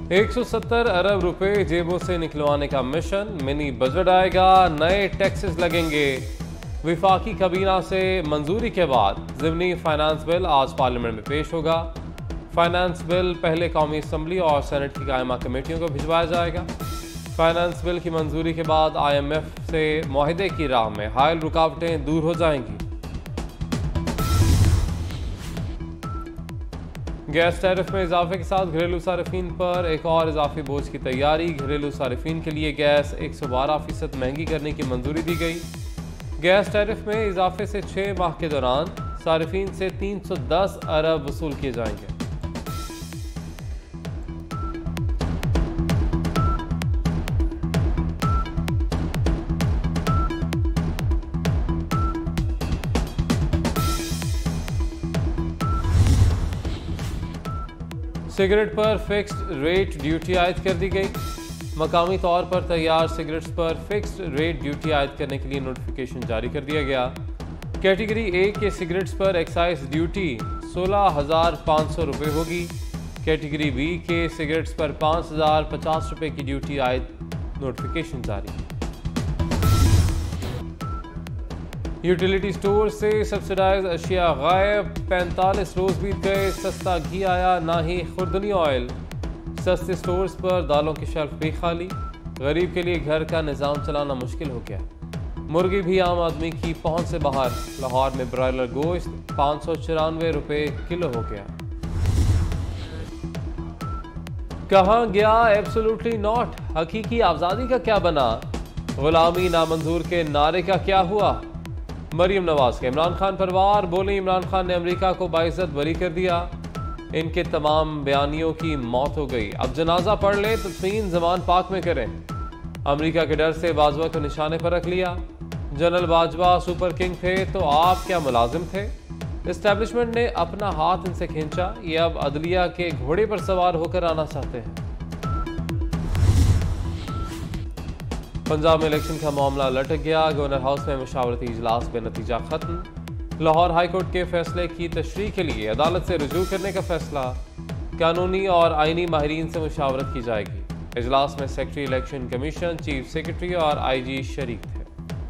170 अरब रुपए जेबों से निकलवाने का मिशन, मिनी बजट आएगा, नए टैक्सेस लगेंगे। विफाकी काबीना से मंजूरी के बाद ज़िमनी फाइनेंस बिल आज पार्लियामेंट में पेश होगा। फाइनेंस बिल पहले कौमी असम्बली और सेनेट की कायमा कमेटियों को भिजवाया जाएगा। फाइनेंस बिल की मंजूरी के बाद IMF से मुआहदे की राह में हायल रुकावटें दूर हो जाएंगी। गैस टैरिफ में इजाफे के साथ घरेलू सार्फिन पर एक और इजाफी बोझ की तैयारी। घरेलू सार्फिन के लिए गैस 112% महंगी करने की मंजूरी दी गई। गैस टैरिफ में इजाफे से 6 माह के दौरान सार्फिन से 310 अरब वसूल किए जाएंगे। सिगरेट पर फिक्स्ड रेट ड्यूटी आयद कर दी गई। मकामी तौर पर तैयार सिगरेट्स पर फिक्स्ड रेट ड्यूटी आयद करने के लिए नोटिफिकेशन जारी कर दिया गया। कैटेगरी ए के सिगरेट्स पर एक्साइज ड्यूटी 16,500 रुपये होगी। कैटेगरी बी के सिगरेट्स पर 5,050 रुपये की ड्यूटी आयद, नोटिफिकेशन जारी। यूटिलिटी स्टोर से सब्सिडाइज अशिया गायब, 45 रोज बीत गए, सस्ता घी आया ना ही खुर्दनी ऑयल। सस्ते स्टोर्स पर दालों की शेल्फ भी खाली, गरीब के लिए घर का निज़ाम चलाना मुश्किल हो गया। मुर्गी भी आम आदमी की पहुंच से बाहर। लाहौर में ब्रॉयलर गोश्त 594 रुपये किलो हो गया। कहाँ गया एब्सोल्युटली नॉट, हकीकी आज़ादी का क्या बना? गुलामी नामंजूर के नारे का क्या हुआ? मरीम नवाज के इमरान खान परिवार बोले इमरान खान ने अमेरिका को बाइज्जत बरी कर दिया। इनके तमाम बयानियों की मौत हो गई, अब जनाजा पढ़ ले तो 3 ज़मान पाक में करें। अमेरिका के डर से बाजवा को निशाने पर रख लिया। जनरल बाजवा सुपर किंग थे तो आप क्या मुलाजिम थे? इस्टेब्लिशमेंट ने अपना हाथ इनसे खींचा, ये अब अदलिया के घोड़े पर सवार होकर आना चाहते हैं। पंजाब में इलेक्शन का मामला लटक गया। गवर्नर हाउस में मुशावरती इजलास बेनतीजा खत्म। लाहौर हाईकोर्ट के फैसले की तशरीह के लिए अदालत से रुजू करने का फैसला। कानूनी और आईनी माहिरीन से मुशावरत की जाएगी। इजलास में secretary election commission, chief secretary और IG शरीक थे।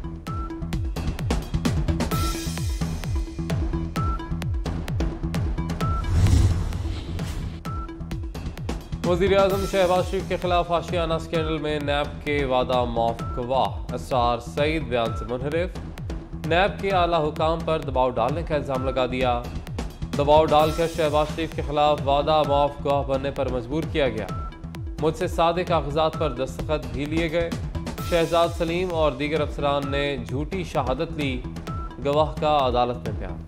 वज़ीर आज़म शहबाज शरीफ के खिलाफ आशियाना स्कैंडल में नैब के वादा मौत गवाह असरार सईद बयान से मुनहरिफ। नैब के आला हुकाम पर दबाव डालने का इल्ज़ाम लगा दिया। दबाव डालकर शहबाज शरीफ के खिलाफ वादा मौत गवाह बनने पर मजबूर किया गया। मुझसे सादे कागजात पर दस्तखत भी लिए गए। शहजाद सलीम और दीगर अफसरान ने झूठी शहादत ली। गवाह का अदालत में बयान।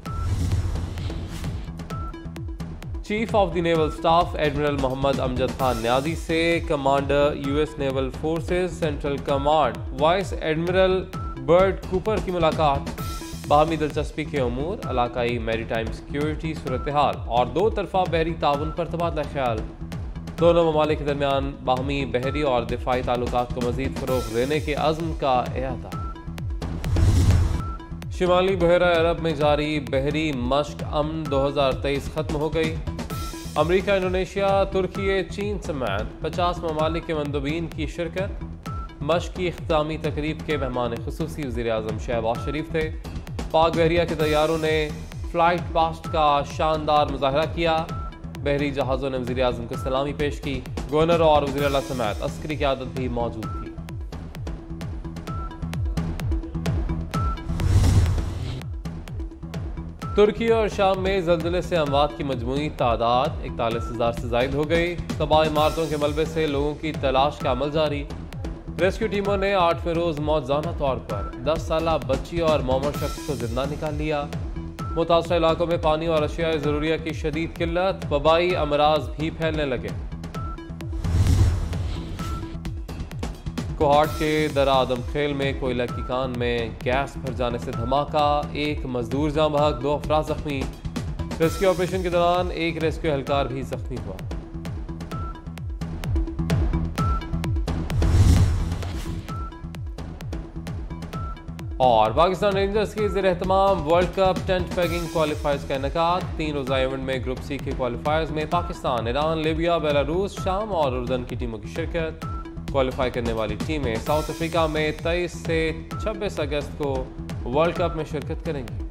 Chief of the naval staff admiral Mohammad Amjad Khan Niazi से commander US naval forces central command vice admiral Brad Cooper की मुलाकात। बाहमी दिलचस्पी के अमूर, इलाकाई मैरीटाइम सिक्योरिटी सूरत हाल और 2 तरफा बहरी ताउन पर तबादला ख्याल। दोनों ममालिक के दरमियान बाहमी बहरी और दिफाई ताल्लुकात को मजीद फरोग देने के अज़्म का एहता। शिमाली बहरा अरब में जारी बहरी मश्क अमन 2023 खत्म हो गई। अमरीका, इंडोनेशिया, तुर्की, चीन समेत 50 ममालिक के मंदुबीन की शिरकत। मश्क की इख्तितामी तकरीब के मेहमान खुसूसी वज़ीर आज़म शहबाज शरीफ थे। पाक बहरिया के तैयारों ने फ्लाइट पास्ट का शानदार मुजाहरा किया। बहरी जहाज़ों ने वज़ीर आज़म को सलामी पेश की। गवर्नर और वज़ीर आला समेत अस्करी क़यादत भी मौजूद थी। तुर्की और शाम में ज़ल्ज़ले से अमवात की मजमूई तादाद 41,000 से ज़ायद हो गई। तबाह इमारतों के मलबे से लोगों की तलाश का अमल जारी। रेस्क्यू टीमों ने 8वें रोज़ मौतज़ाना तौर पर 10 साला बच्ची और मौमर शख्स को जिंदा निकाल लिया। मुतासरा इलाकों में पानी और अशिया ज़रूरिया की शदीद किल्लत, वबाई अमराज भी फैलने लगे। कोहाट के दरा आदम खेल में कोयला की कान में गैस भर जाने से धमाका, 1 मजदूर जाँ बहक, 2 अफराद जख्मी। रेस्क्यू ऑपरेशन के दौरान 1 रेस्क्यू एहलकार भी जख्मी हुआ। और पाकिस्तान रेंजर्स की ज़ेर एहतमाम world cup tent pegging qualifiers का इनेकाद। 3 रोज़ा इवेंट में ग्रुप सी के क्वालिफायर्स में पाकिस्तान, ईरान, लीबिया, बेलारूस, शाम और उर्दन की टीमों की शिरकत। क्वालिफाई करने वाली टीमें साउथ अफ्रीका में 23 से 26 अगस्त को वर्ल्ड कप में शिरकत करेंगी।